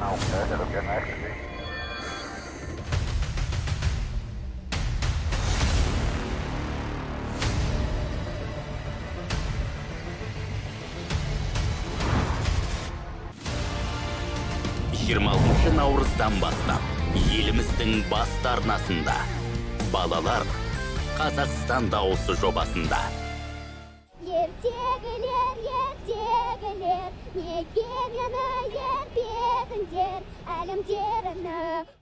Наурыздан бастап, еліміздің басты арнасында балалар Қазақстан дауысы жобасында. Ертегілер, неге мені ербедіңдер, әлімдеріні